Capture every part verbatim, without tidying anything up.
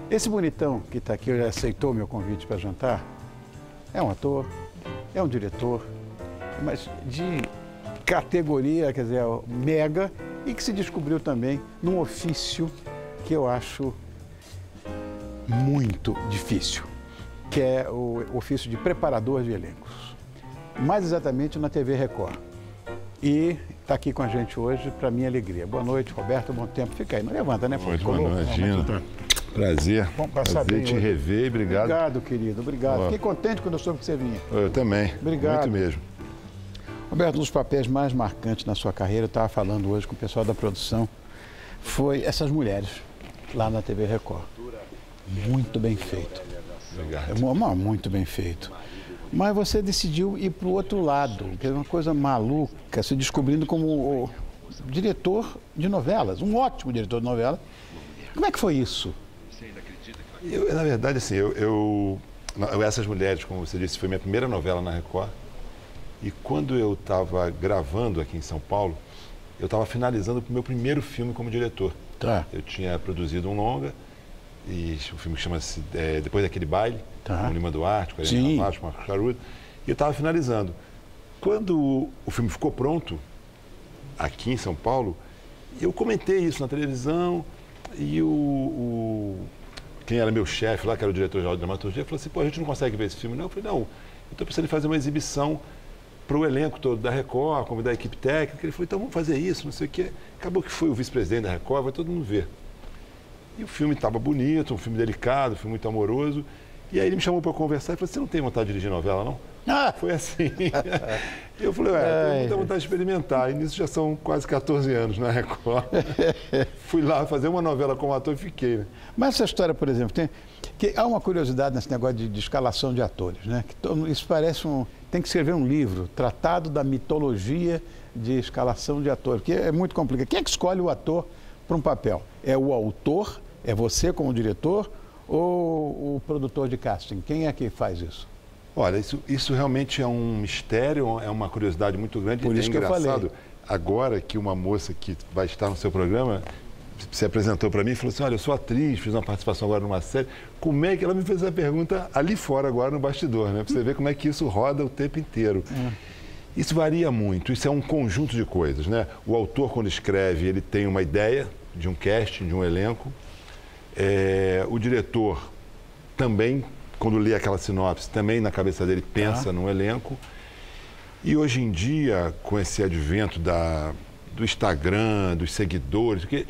Esse bonitão que está aqui, ele aceitou meu convite para jantar, é um ator, é um diretor, mas de categoria, quer dizer, mega, e que se descobriu também num ofício que eu acho muito difícil, que é o ofício de preparador de elencos. Mais exatamente na T V Record. E está aqui com a gente hoje, para minha alegria. Boa noite, Roberto, bom tempo. Fica aí, não levanta, né? Muito boa noite, Gino. Prazer. Bom passar Prazer bem te hoje. rever, obrigado. Obrigado, querido, obrigado. Ó. Fiquei contente quando eu soube que você vinha. Eu também. Obrigado. Muito mesmo. Roberto, um dos papéis mais marcantes na sua carreira, eu estava falando hoje com o pessoal da produção, foi essas mulheres lá na T V Record. Muito bem feito. Obrigado. É mu- muito bem feito. Mas você decidiu ir para o outro lado, que é uma coisa maluca, se descobrindo como o diretor de novelas, um ótimo diretor de novela. Como é que foi isso? Eu, na verdade, assim, eu, eu, eu- Essas Mulheres, como você disse, foi minha primeira novela na Record. E quando eu estava gravando aqui em São Paulo, eu estava finalizando o meu primeiro filme como diretor. Tá. Eu tinha produzido um longa, e o filme chama-se é, Depois daquele Baile, Tá. com Lima Duarte, com Sim. Helena Ramacho, com Marcos Caruso, e eu estava finalizando. Quando o filme ficou pronto, aqui em São Paulo, eu comentei isso na televisão, e o, o- quem era meu chefe lá, que era o diretor-geral de dramaturgia, falou assim, pô, a gente não consegue ver esse filme, não? Eu falei, não, eu estou precisando de fazer uma exibição para o elenco todo da Record, convidar a equipe técnica. Ele falou, então vamos fazer isso, não sei o quê. Acabou que foi o vice-presidente da Record, vai todo mundo ver. E o filme estava bonito, um filme delicado, um filme muito amoroso. E aí ele me chamou para conversar e falou, você não tem vontade de dirigir novela, não? Ah! Foi assim. Eu falei, ué, eu tenho muita vontade de experimentar. E nisso já são quase quatorze anos na Record. Fui lá fazer uma novela como ator e fiquei, né? Mas essa história, por exemplo, tem, que há uma curiosidade nesse negócio de, de escalação de atores, né? Que todo- isso parece um... Tem que escrever um livro, Tratado da Mitologia de Escalação de Atores, que é muito complicado. Quem é que escolhe o ator para um papel? É o autor? É você como diretor? Ou o produtor de casting? Quem é que faz isso? Olha, isso, isso realmente é um mistério, é uma curiosidade muito grande. Por E isso é que eu engraçado, falei. agora que uma moça que vai estar no seu programa se apresentou para mim e falou assim, olha, eu sou atriz, fiz uma participação agora numa série. Como é que ela me fez essa pergunta ali fora agora no bastidor, né? Para você ver como é que isso roda o tempo inteiro. Isso varia muito, isso é um conjunto de coisas, né? O autor, quando escreve, ele tem uma ideia de um casting, de um elenco. É, o diretor também, quando lê aquela sinopse, também na cabeça dele pensa Ah. num elenco. E hoje em dia, com esse advento da, do Instagram, dos seguidores, porque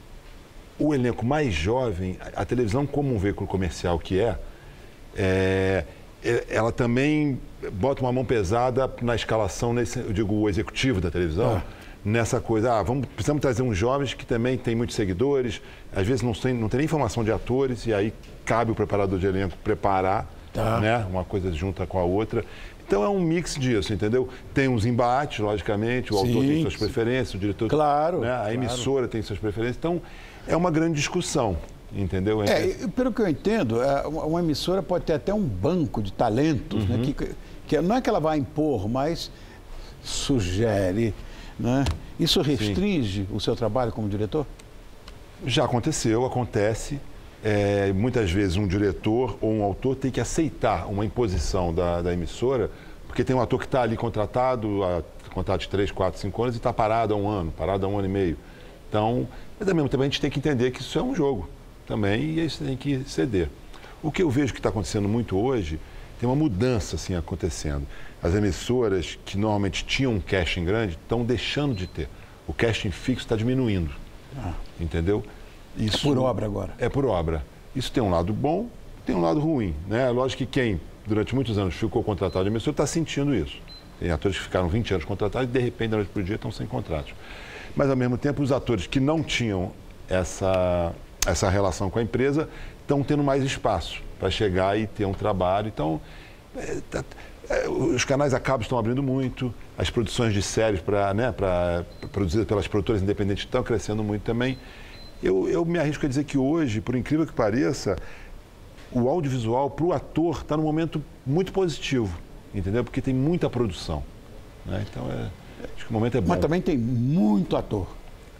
o elenco mais jovem, a, a televisão como um veículo comercial que é, é, é, ela também bota uma mão pesada na escalação, nesse, eu digo, o executivo da televisão, Ah. nessa coisa, ah, vamos, precisamos trazer uns jovens que também têm muitos seguidores, às vezes não tem, não tem nem informação de atores, e aí cabe o preparador de elenco preparar, Tá. né, uma coisa junta com a outra. Então é um mix disso, entendeu? Tem uns embates, logicamente, o Sim, autor tem suas sim. preferências, o diretor... Claro, né, a claro. emissora tem suas preferências. Então é uma grande discussão, entendeu? Entre- É, e pelo que eu entendo, é, uma uma emissora pode ter até um banco de talentos, né? Que, que não é que ela vai impor, mas sugere, né? Isso restringe o seu trabalho como diretor? Já aconteceu, acontece. É, muitas vezes um diretor ou um autor tem que aceitar uma imposição da, da emissora, porque tem um ator que está ali contratado, há contrato de três, quatro, cinco anos e está parado há um ano, parado há um ano e meio. Então, mas ao mesmo tempo a gente tem que entender que isso é um jogo também e isso tem que ceder. O que eu vejo que está acontecendo muito hoje, tem uma mudança assim acontecendo. As emissoras que normalmente tinham um casting grande estão deixando de ter. O casting fixo está diminuindo, Ah. entendeu? Isso, É por obra agora. É por obra. Isso tem um lado bom, tem um lado ruim, né? Lógico que quem, durante muitos anos, ficou contratado de emissora está sentindo isso. Tem atores que ficaram vinte anos contratados e, de repente, da noite para o dia, estão sem contratos. Mas, ao mesmo tempo, os atores que não tinham essa, essa relação com a empresa estão tendo mais espaço para chegar e ter um trabalho. Então, é, tá- é, os canais a cabo estão abrindo muito, as produções de séries pra, né, pra, produzidas pelas produtoras independentes estão crescendo muito também. Eu, eu me arrisco a dizer que hoje, por incrível que pareça, o audiovisual para o ator está num momento muito positivo, entendeu? Porque tem muita produção, né? Então, é, acho que o momento é bom. Mas também tem muito ator.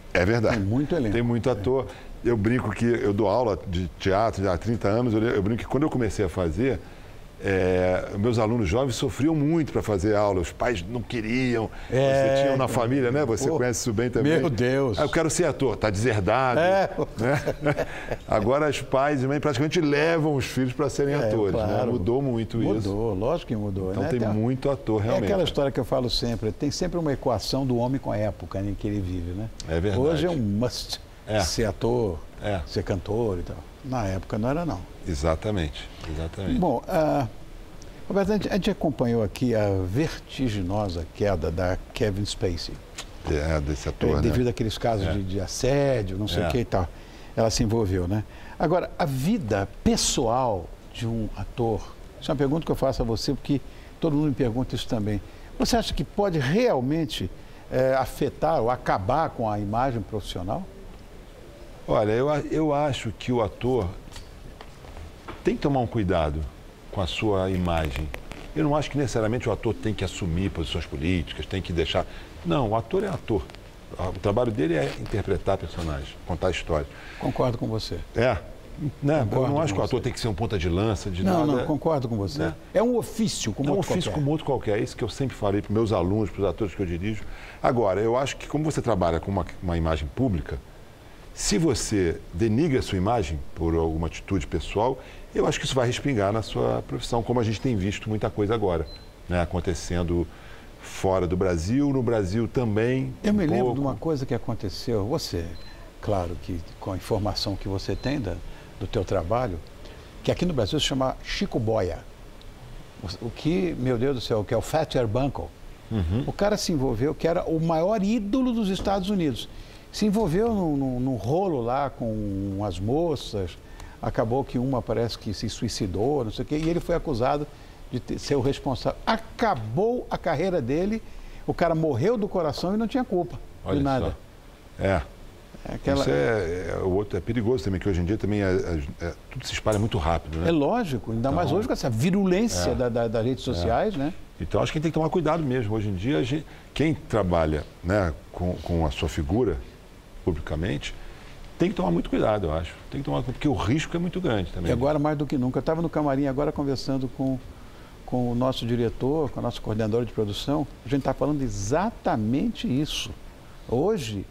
É verdade. Tem muito elenco. Tem muito ator. Eu brinco que eu dou aula de teatro há trinta anos, eu, eu brinco que quando eu comecei a fazer, é, meus alunos jovens sofriam muito para fazer aula, os pais não queriam, É, você tinha na família, né? Você pô, conhece isso bem também. Meu Deus. Ah, eu quero ser ator, tá deserdado. É. Né? Agora os pais e mães praticamente levam os filhos para serem É, atores. claro. Né? Mudou muito Mudou, isso. Mudou, lógico que mudou. Então né? tem, tem muito ator, realmente. É aquela história que eu falo sempre, tem sempre uma equação do homem com a época em que ele vive, né? É verdade. Hoje é um must é. ser ator, é. ser cantor e tal. Na época não era, não. Exatamente, exatamente. Bom, uh, Roberto, a gente, a gente acompanhou aqui a vertiginosa queda da Kevin Spacey. É, desse ator, é, né? Devido àqueles casos é. de, de assédio, não sei é. o que e tal. Ela se envolveu, né? Agora, a vida pessoal de um ator, isso é uma pergunta que eu faço a você, porque todo mundo me pergunta isso também. Você acha que pode realmente é, afetar ou acabar com a imagem profissional? Olha, eu, eu acho que o ator tem que tomar um cuidado com a sua imagem. Eu não acho que necessariamente o ator tem que assumir posições políticas, tem que deixar... Não, o ator é ator. O trabalho dele é interpretar personagens, contar histórias. Concordo com você. É. Né? Eu não acho que o ator você. tem que ser um ponta de lança de não, nada. Não, concordo com você. Né? É um ofício como é um outro ofício qualquer. como outro qualquer. É isso que eu sempre falei para os meus alunos, para os atores que eu dirijo. Agora, eu acho que como você trabalha com uma, uma imagem pública, se você denigra a sua imagem por alguma atitude pessoal, eu acho que isso vai respingar na sua profissão, como a gente tem visto muita coisa agora, né? Acontecendo fora do Brasil, no Brasil também. Eu um me lembro pouco. de uma coisa que aconteceu, você, claro que com a informação que você tem da, do teu trabalho, que aqui no Brasil se chama Chico Boia. O que, meu Deus do céu, que é o Father Buncle. Uhum. O cara se envolveu, que era o maior ídolo dos Estados Unidos. Se envolveu num, num, num rolo lá com as moças, acabou que uma parece que se suicidou, não sei o quê, e ele foi acusado de ter, ser o responsável. Acabou a carreira dele, o cara morreu do coração e não tinha culpa Olha de nada. Só. É. É aquela... Isso é, é, o outro é perigoso também, que hoje em dia também é, é, é, tudo se espalha muito rápido, né? É lógico, ainda então, mais hoje com essa virulência é, da, da, das redes sociais, é. né? Então acho que a gente tem que tomar cuidado mesmo. Hoje em dia, a gente, quem trabalha, né, com, com a sua figura publicamente, tem que tomar muito cuidado, eu acho. Tem que tomar, porque o risco é muito grande também. E agora mais do que nunca. Eu estava no camarim agora conversando com, com o nosso diretor, com a nossa coordenadora de produção. A gente está falando exatamente isso. Hoje,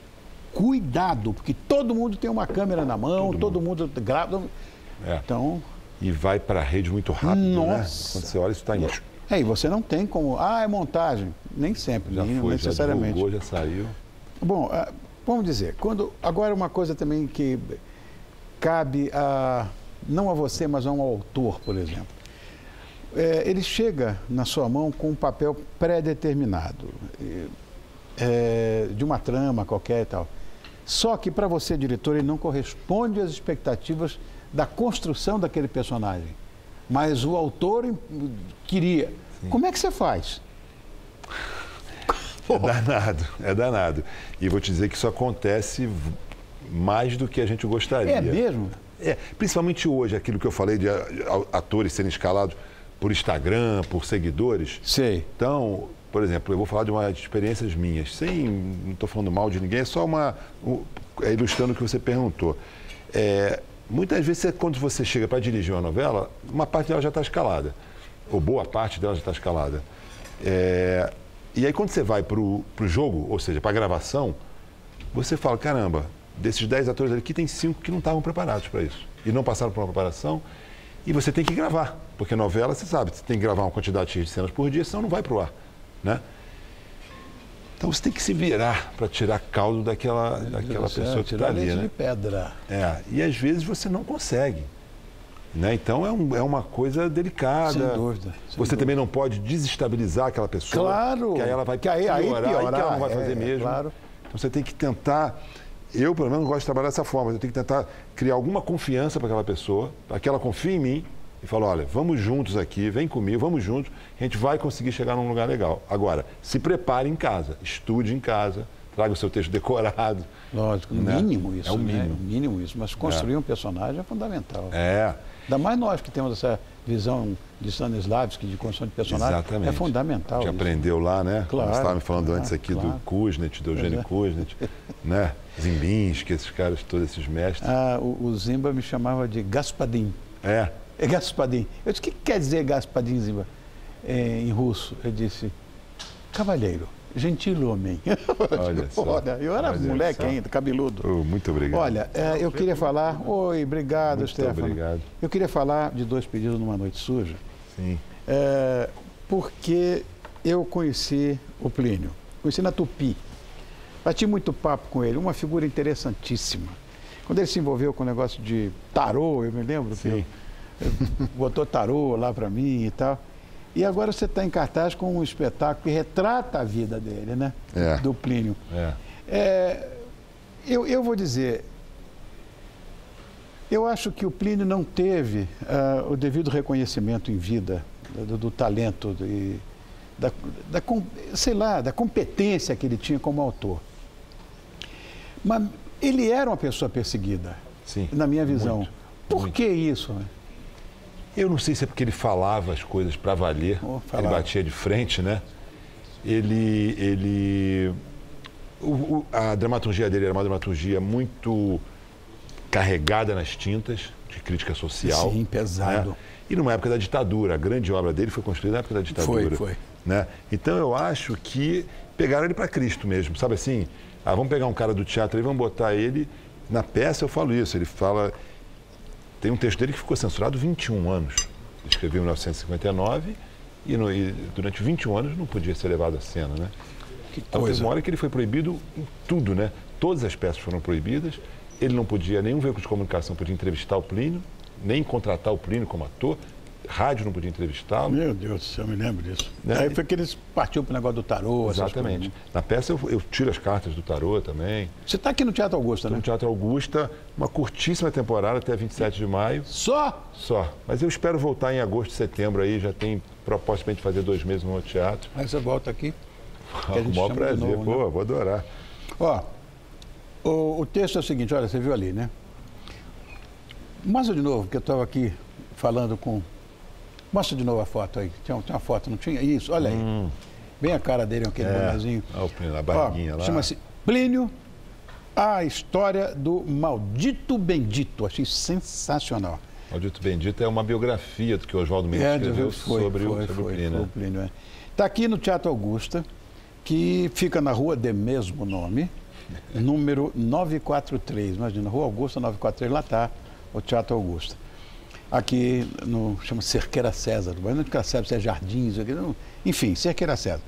cuidado, porque todo mundo tem uma câmera na mão, todo, todo mundo, mundo grava. É. Então... E vai para a rede muito rápido, Nossa. né? Quando você olha, isso está em... É, e você não tem como... Ah, é montagem. Nem sempre, já nem foi, necessariamente. Já divulgou, já saiu. Bom, uh, vamos dizer, quando, agora uma coisa também que cabe a, não a você, mas a um autor, por exemplo. É, ele chega na sua mão com um papel pré-determinado, é, de uma trama qualquer e tal. Só que para você, diretor, ele não corresponde às expectativas da construção daquele personagem. Mas o autor queria. Sim. Como é que você faz? É danado, é danado. E vou te dizer que isso acontece mais do que a gente gostaria. É mesmo? É, principalmente hoje, aquilo que eu falei de atores serem escalados por Instagram, por seguidores. Sei. Então, por exemplo, eu vou falar de umas experiências minhas, sem, não estou falando mal de ninguém, é só uma, um, é ilustrando o que você perguntou. É, muitas vezes, quando você chega para dirigir uma novela, uma parte dela já está escalada, ou boa parte dela já está escalada. É, e aí, quando você vai para o jogo, ou seja, para a gravação, você fala, caramba, desses dez atores aqui, tem cinco que não estavam preparados para isso. E não passaram por uma preparação, e você tem que gravar. Porque novela, você sabe, você tem que gravar uma quantidade de cenas por dia, senão não vai para o ar. Né? Então você tem que se virar para tirar caldo daquela, daquela pessoa que está ali. Né? De pedra. É, e às vezes você não consegue. Né? Então é, um, é uma coisa delicada. Sem dúvida. Sem você dúvida. também não pode desestabilizar aquela pessoa. Claro. Que aí ela vai que aí, piorar, aí piorar, aí que ela não vai é, fazer mesmo. Claro. Então você tem que tentar. Eu, pelo menos, gosto de trabalhar dessa forma. Eu tenho que tentar criar alguma confiança para aquela pessoa, para que ela confie em mim e fale, olha, vamos juntos aqui, vem comigo, vamos juntos, a gente vai conseguir chegar num lugar legal. Agora, se prepare em casa, estude em casa, traga o seu texto decorado. Lógico, no né? mínimo isso. É o mínimo. Né? O mínimo isso. Mas construir é. um personagem é fundamental. É. Ainda mais nós que temos essa visão de Stanislavski, de construção de personagem. Exatamente. É fundamental. Que isso. aprendeu lá, né? Claro. Você estava me falando claro, antes aqui claro. do Kuznet, do Eugênio é. Kuznet, né? Zimbinski, esses caras, todos esses mestres. Ah, o, o Zimba me chamava de Gaspadin. É. É Gaspadin. Eu disse, o que quer dizer Gaspadin, Zimba? É, em russo, eu disse, cavalheiro, gentil homem. Olha só. Olha, eu era Olha moleque só. ainda, cabeludo. Oh, muito obrigado. Olha, é, eu queria falar... Oi, obrigado, muito Stefano. obrigado. Eu queria falar de Dois Pedidos numa Noite Suja. Sim. É, porque eu conheci o Plínio, conheci na Tupi. Bati muito papo com ele, uma figura interessantíssima. Quando ele se envolveu com o negócio de tarô, eu me lembro Sim. que ele botou tarô lá para mim e tal. E agora você está em cartaz com um espetáculo que retrata a vida dele, né? É. Do Plínio. É. É, eu, eu vou dizer, eu acho que o Plínio não teve uh, o devido reconhecimento em vida do, do talento, de, da, da, sei lá, da competência que ele tinha como autor. Mas ele era uma pessoa perseguida, Sim, na minha visão. muito, Por muito. que isso? Né? Eu não sei se é porque ele falava as coisas para valer, Oh, ele batia de frente, né? Ele, ele, o, o, a dramaturgia dele era uma dramaturgia muito carregada nas tintas de crítica social. Sim, pesado. Né? E numa época da ditadura, a grande obra dele foi construída na época da ditadura. Foi, foi. Né? Então eu acho que pegaram ele para Cristo mesmo, sabe assim? Ah, vamos pegar um cara do teatro e vamos botar ele na peça. Eu falo isso, ele fala. Tem um texto dele que ficou censurado vinte e um anos. Ele escreveu em mil novecentos e cinquenta e nove e, no, e durante vinte e um anos não podia ser levado à cena, né? Que então coisa. teve uma hora que ele foi proibido em tudo, né? Todas as peças foram proibidas. Ele não podia, nenhum veículo de comunicação podia entrevistar o Plínio, nem contratar o Plínio como ator. Rádio não podia entrevistá-lo. Meu Deus do céu, eu me lembro disso. Né? Aí foi que eles partiu para o negócio do tarô. Exatamente. Na peça eu, eu tiro as cartas do tarô também. Você está aqui no Teatro Augusta, né? No Teatro Augusta, uma curtíssima temporada até vinte e sete de maio. Só? Só. Mas eu espero voltar em agosto, setembro aí, já tem proposta de fazer dois meses no outro teatro. Aí você volta aqui. Com o maior prazer, novo, pô, né? Vou adorar. Ó, o, o texto é o seguinte, olha, você viu ali, né? Mostra de novo, que eu estava aqui falando com... Mostra de novo a foto aí. Tinha, tinha uma foto, não tinha? Isso, olha aí. Hum. Bem a cara dele, aquele é. bonezinho. Olha a barriguinha lá. Chama-se Plínio, a história do Maldito Bendito. Achei sensacional. Maldito Bendito é uma biografia do que o Oswaldo Mendes é, escreveu foi, sobre, foi, o, sobre foi, o Plínio. Foi o Plínio é. Está aqui no Teatro Augusta, que fica na rua de mesmo nome, número novecentos e quarenta e três. Imagina, Rua Augusta novecentos e quarenta e três, lá está o Teatro Augusta. Aqui no, chama Cerqueira César, mas não é César, é Jardins, não, enfim, Cerqueira César.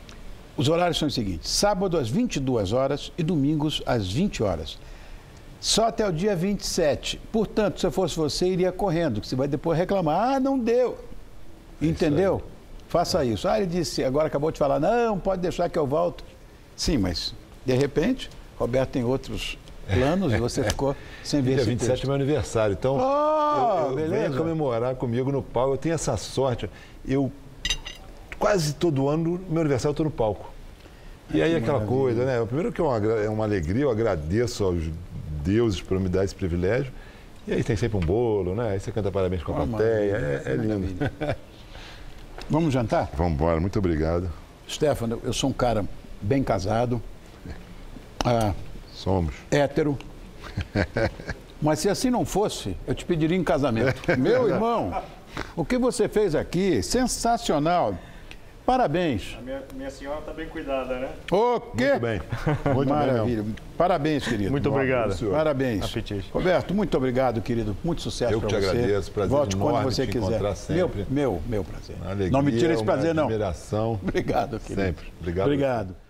Os horários são os seguintes: sábado às vinte e duas horas e domingos às vinte horas. Só até o dia vinte e sete. Portanto, se eu fosse você, iria correndo, que você vai depois reclamar. Ah, não deu. Entendeu? Faça isso. Ah, ele disse, agora acabou de falar, não, pode deixar que eu volto. Sim, mas, de repente, Roberto tem outros planos e você ficou sem ver dia esse vinte e sete é meu aniversário, então oh, eu, eu venho comemorar comigo no palco. Eu tenho essa sorte. Eu, quase todo ano, meu aniversário, eu estou no palco. E aí aquela maravilha. Coisa, né? Primeiro que é uma, é uma alegria, eu agradeço aos deuses por me dar esse privilégio. E aí tem sempre um bolo, né? Aí você canta parabéns com a oh, plateia, é, é lindo. Vamos jantar? Vamos embora, muito obrigado. Stefano, eu sou um cara bem casado. Ah, Somos. Hétero. Mas se assim não fosse, eu te pediria em casamento. Meu irmão, o que você fez aqui, sensacional. Parabéns. A minha, minha senhora está bem cuidada, né? O quê? Muito bem. Muito Maravilha. Bem, parabéns, querido. Muito obrigado. Bom, parabéns. Apetite. Roberto, muito obrigado, querido. Muito sucesso para você. Eu que te agradeço. Prazer Volte enorme quando você te quiser. encontrar sempre. Meu, meu, meu prazer. Uma alegria, não me tire esse prazer, uma não. admiração. Obrigado, querido. Sempre. Obrigado. Obrigado.